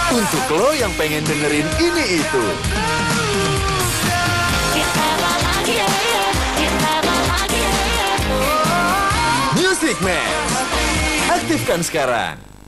Untuk lo yang pengen dengerin ini itu. Music Man. Aktifkan sekarang.